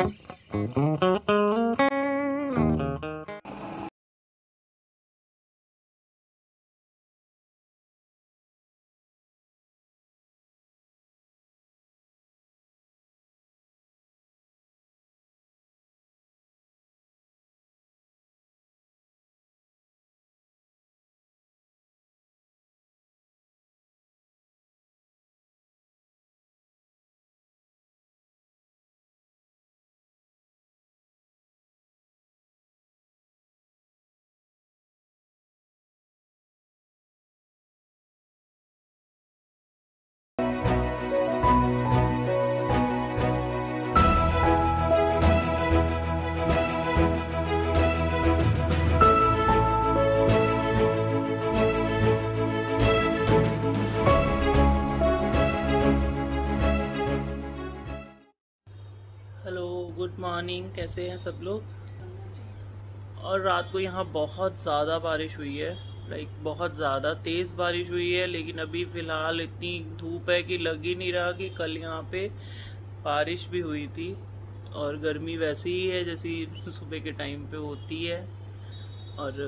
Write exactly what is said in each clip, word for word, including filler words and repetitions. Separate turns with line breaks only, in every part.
Good morning, कैसे हैं सब लोग। और रात को यहाँ बहुत ज़्यादा बारिश हुई है, लाइक बहुत ज़्यादा तेज़ बारिश हुई है। लेकिन अभी फ़िलहाल इतनी धूप है कि लग ही नहीं रहा कि कल यहाँ पे बारिश भी हुई थी। और गर्मी वैसी ही है जैसी सुबह के टाइम पे होती है। और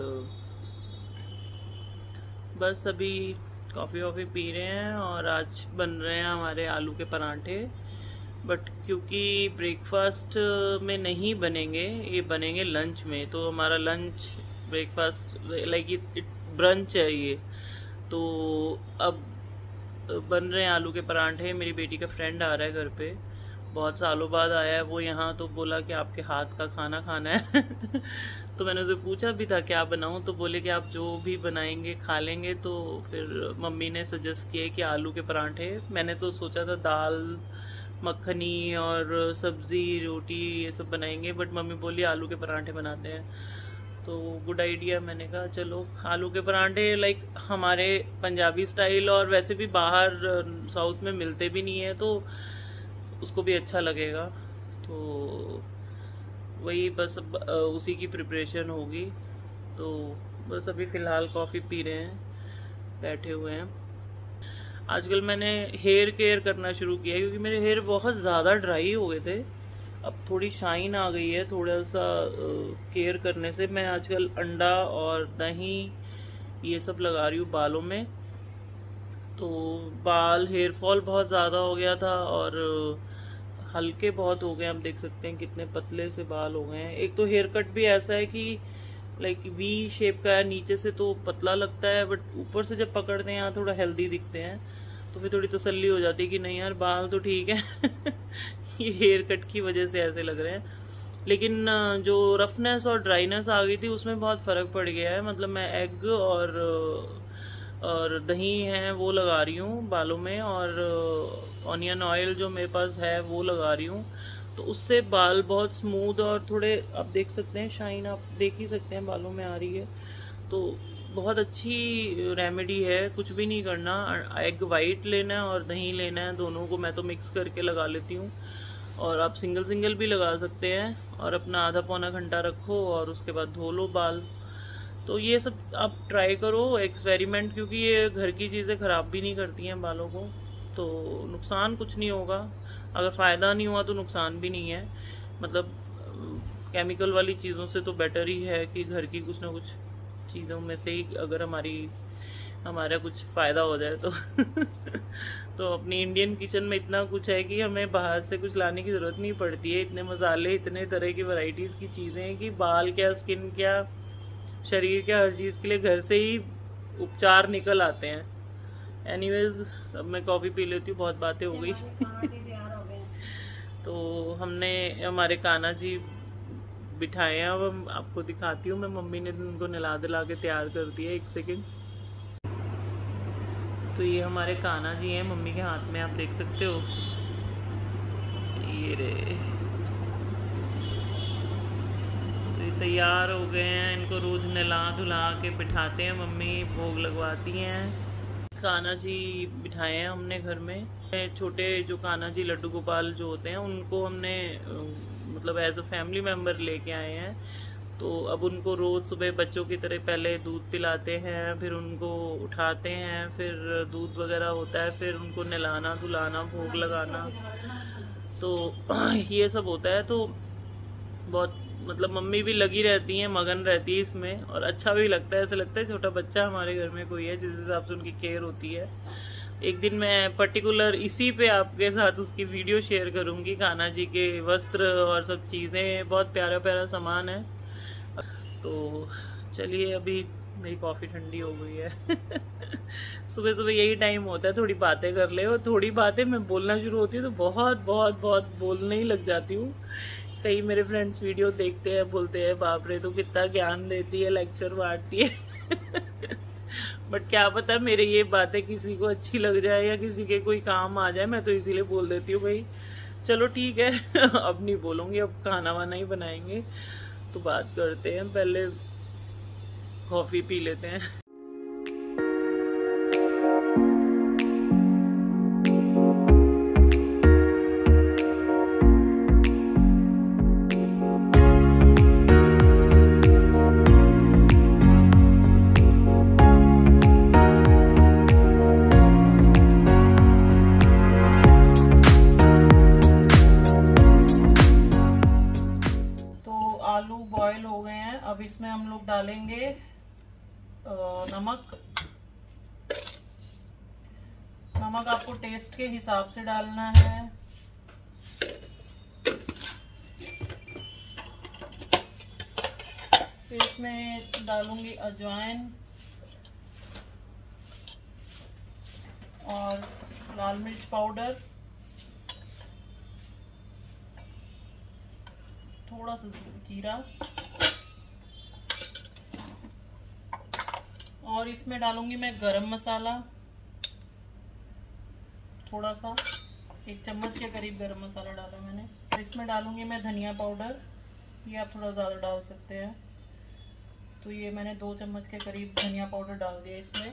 बस अभी कॉफ़ी वॉफ़ी पी रहे हैं और आज बन रहे हैं हमारे आलू के पराठे। बट क्योंकि ब्रेकफास्ट में नहीं बनेंगे, ये बनेंगे लंच में, तो हमारा lunch breakfast like it brunch है ये। तो अब बन रहे हैं आलू के पराठे। मेरी बेटी का फ्रेंड आ रहा है घर पे, बहुत सालों बाद आया है वो यहाँ, तो बोला कि आपके हाथ का खाना खाना है तो मैंने उसे पूछा भी था क्या बनाऊँ, तो बोले कि आप जो भी बनाएंगे खा लेंगे। तो फिर मम्मी ने सजेस्ट किया कि आलू के पराठे। मैंने तो सोचा था दाल मखनी और सब्ज़ी रोटी ये सब बनाएंगे, बट मम्मी बोली आलू के पराठे बनाते हैं। तो गुड आइडिया, मैंने कहा चलो आलू के पराठे लाइक हमारे पंजाबी स्टाइल, और वैसे भी बाहर साउथ में मिलते भी नहीं है तो उसको भी अच्छा लगेगा। तो वही बस अब उसी की प्रिपरेशन होगी। तो बस अभी फ़िलहाल कॉफ़ी पी रहे हैं, बैठे हुए हैं। आजकल मैंने हेयर केयर करना शुरू किया है क्योंकि मेरे हेयर बहुत ज़्यादा ड्राई हो गए थे। अब थोड़ी शाइन आ गई है थोड़ा सा केयर करने से। मैं आजकल अंडा और दही ये सब लगा रही हूँ बालों में। तो बाल हेयर फॉल बहुत ज़्यादा हो गया था और हल्के बहुत हो गए। आप देख सकते हैं कितने पतले से बाल हो गए हैं। एक तो हेयर कट भी ऐसा है कि लाइक वी शेप का है, नीचे से तो पतला लगता है बट ऊपर से जब पकड़ते हैं यहाँ थोड़ा हेल्दी दिखते हैं, तो फिर थोड़ी तसल्ली हो जाती है कि नहीं यार बाल तो ठीक है ये हेयर कट की वजह से ऐसे लग रहे हैं। लेकिन जो रफनेस और ड्राइनेस आ गई थी उसमें बहुत फ़र्क पड़ गया है। मतलब मैं एग और और दही है वो लगा रही हूँ बालों में, और ऑनियन ऑयल जो मेरे पास है वो लगा रही हूँ। तो उससे बाल बहुत स्मूथ और थोड़े आप देख सकते हैं शाइन, आप देख ही सकते हैं बालों में आ रही है। तो बहुत अच्छी रेमेडी है, कुछ भी नहीं करना। एग वाइट लेना है और दही लेना है, दोनों को मैं तो मिक्स करके लगा लेती हूँ। और आप सिंगल सिंगल भी लगा सकते हैं। और अपना आधा पौना घंटा रखो और उसके बाद धो लो बाल। तो ये सब आप ट्राई करो, एक्सपेरिमेंट, क्योंकि ये घर की चीज़ें ख़राब भी नहीं करती हैं बालों को, तो नुकसान कुछ नहीं होगा। अगर फ़ायदा नहीं हुआ तो नुकसान भी नहीं है। मतलब केमिकल वाली चीज़ों से तो बेटर ही है कि घर की कुछ ना कुछ चीज़ों में से ही अगर हमारी हमारा कुछ फ़ायदा हो जाए तो तो अपनी इंडियन किचन में इतना कुछ है कि हमें बाहर से कुछ लाने की ज़रूरत नहीं पड़ती है। इतने मसाले, इतने तरह की वैरायटीज़ की चीज़ें हैं कि बाल क्या, स्किन क्या, शरीर के हर चीज़ के लिए घर से ही उपचार निकल आते हैं। एनीवेज अब मैं कॉफ़ी पी लेती हूँ, बहुत बातें हो गई तो हमने हमारे कान्हा जी बिठाए हैं, अब हम आपको दिखाती हूँ मैं। मम्मी ने उनको नला दिला के तैयार कर दिया। एक सेकेंड। तो ये हमारे कान्हा जी हैं मम्मी के हाथ में, आप देख सकते हो ये रे। तो ये तैयार हो गए हैं, इनको रोज नला धुला के बिठाते हैं मम्मी, भोग लगवाती हैं। कान्हा जी बिठाए हैं हमने घर में। छोटे जो कान्हा जी लड्डू गोपाल जो होते हैं उनको हमने मतलब एज अ फैमिली मेम्बर लेके आए हैं। तो अब उनको रोज़ सुबह बच्चों की तरह पहले दूध पिलाते हैं, फिर उनको उठाते हैं, फिर दूध वगैरह होता है, फिर उनको नहलाना धुलाना, भोग लगाना, तो ये सब होता है। तो बहुत मतलब मम्मी भी लगी रहती हैं, मगन रहती है इसमें, और अच्छा भी लगता है। ऐसा लगता है छोटा बच्चा हमारे घर में कोई है, जिस हिसाब से उनकी केयर होती है। एक दिन मैं पर्टिकुलर इसी पे आपके साथ उसकी वीडियो शेयर करूंगी। कान्हा जी के वस्त्र और सब चीज़ें, बहुत प्यारा प्यारा सामान है। तो चलिए, अभी मेरी कॉफ़ी ठंडी हो गई है। सुबह सुबह यही टाइम होता है, थोड़ी बातें कर ले, और थोड़ी बातें मैं बोलना शुरू होती है तो बहुत बहुत बहुत बोलने ही लग जाती हूँ। कई मेरे फ्रेंड्स वीडियो देखते हैं, बोलते हैं बाप रे तो कितना ज्ञान देती है, लेक्चर बांटती है। बट क्या पता मेरे ये बातें किसी को अच्छी लग जाए या किसी के कोई काम आ जाए, मैं तो इसीलिए बोल देती हूँ भाई चलो ठीक है। अब नहीं बोलूँगी, अब खाना वाना ही बनाएंगे तो बात करते हैं। पहले कॉफ़ी पी लेते हैं। आलू बॉयल हो गए हैं, अब इसमें हम लोग डालेंगे नमक। नमक आपको टेस्ट के हिसाब से डालना है। फिर इसमें डालूंगी अजवाइन और लाल मिर्च पाउडर, थोड़ा सा जीरा, और इसमें डालूंगी मैं गरम मसाला थोड़ा सा, एक चम्मच के करीब गरम मसाला डाला मैंने। और इसमें डालूंगी मैं धनिया पाउडर, ये आप थोड़ा ज़्यादा डाल सकते हैं। तो ये मैंने दो चम्मच के करीब धनिया पाउडर डाल दिया इसमें।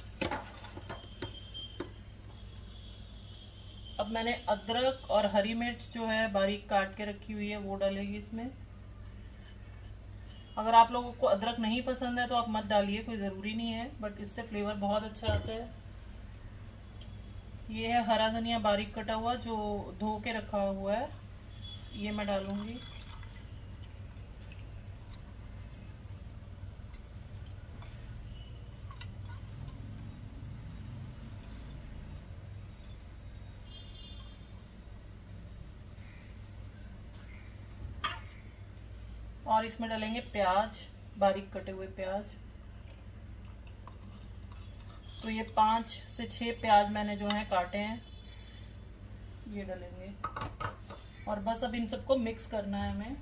अब मैंने अदरक और हरी मिर्च जो है बारीक काट के रखी हुई है वो डालेगी इसमें। अगर आप लोगों को अदरक नहीं पसंद है तो आप मत डालिए, कोई ज़रूरी नहीं है, बट इससे फ्लेवर बहुत अच्छा आता है। ये है हरा धनिया बारीक कटा हुआ जो धो के रखा हुआ है, ये मैं डालूंगी। और इसमें डालेंगे प्याज, बारीक कटे हुए प्याज। तो ये पाँच से छह प्याज मैंने जो है काटे हैं, ये डालेंगे। और बस अब इन सबको मिक्स करना है हमें।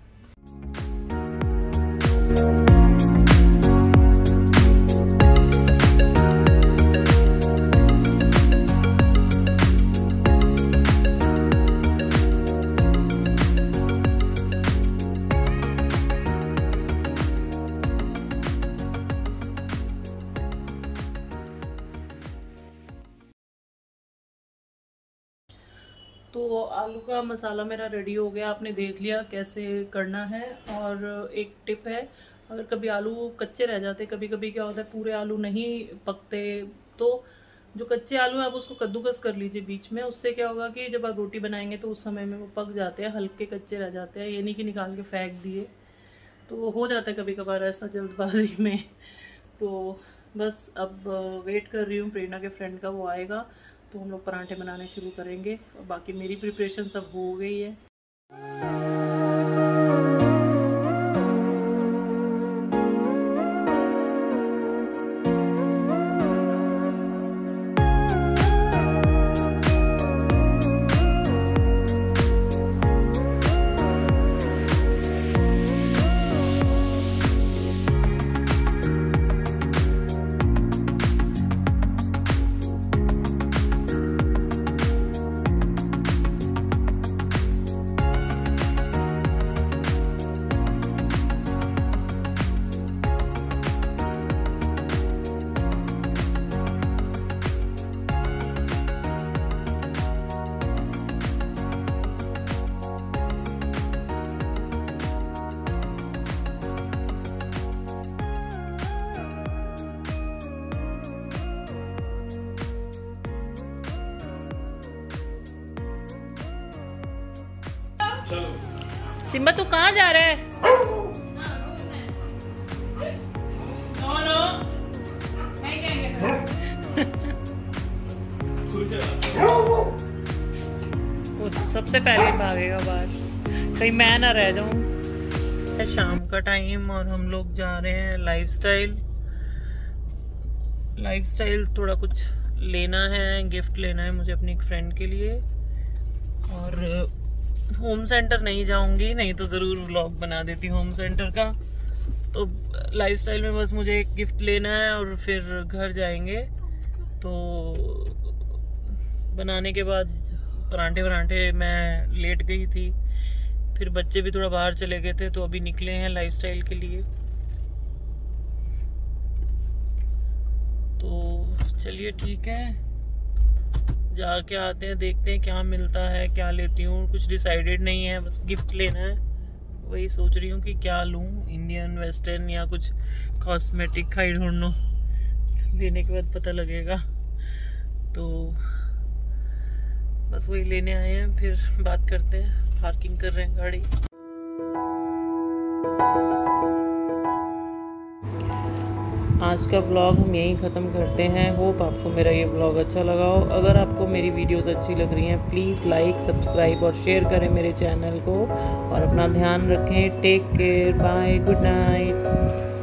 तो आलू का मसाला मेरा रेडी हो गया, आपने देख लिया कैसे करना है। और एक टिप है, अगर कभी आलू कच्चे रह जाते, कभी कभी क्या होता है पूरे आलू नहीं पकते, तो जो कच्चे आलू है आप उसको कद्दूकस कर लीजिए बीच में। उससे क्या होगा कि जब आप रोटी बनाएंगे तो उस समय में वो पक जाते हैं, हल्के कच्चे रह जाते हैं। ये नहीं कि निकाल के फेंक दिए, तो हो जाता है कभी कभार ऐसा जल्दबाजी में। तो बस अब वेट कर रही हूँ प्रेरणा के फ्रेंड का, वो आएगा तो हम लोग पराठे बनाने शुरू करेंगे। और बाकी मेरी प्रिपरेशन सब हो गई है।
चलो
सिम्बा तू कहाँ जा रहा है? नो नो नहीं कहेंगे। वो सबसे पहले भागेगा बाहर, कहीं मैं ना रह जाऊं। शाम का टाइम और हम लोग जा रहे हैं लाइफस्टाइल लाइफस्टाइल थोड़ा कुछ लेना है, गिफ्ट लेना है मुझे अपनी एक फ्रेंड के लिए। और होम सेंटर नहीं जाऊंगी, नहीं तो ज़रूर व्लॉग बना देती होम सेंटर का। तो लाइफस्टाइल में बस मुझे एक गिफ्ट लेना है और फिर घर जाएंगे। तो बनाने के बाद परांठे वरांठे मैं लेट गई थी, फिर बच्चे भी थोड़ा बाहर चले गए थे, तो अभी निकले हैं लाइफस्टाइल के लिए। तो चलिए ठीक है, जाके आते हैं, देखते हैं क्या मिलता है, क्या लेती हूँ। कुछ डिसाइडेड नहीं है, बस गिफ्ट लेना है। वही सोच रही हूँ कि क्या लूँ, इंडियन, वेस्टर्न या कुछ कॉस्मेटिक, आई डोंट नो। लेने के बाद पता लगेगा। तो बस वही लेने आए हैं, फिर बात करते हैं। पार्किंग कर रहे हैं गाड़ी। आज का व्लॉग हम यहीं ख़त्म करते हैं। होप आपको मेरा ये व्लॉग अच्छा लगा हो। अगर आपको मेरी वीडियोस अच्छी लग रही हैं, प्लीज़ लाइक, सब्सक्राइब और शेयर करें मेरे चैनल को। और अपना ध्यान रखें। Take care, bye, good night.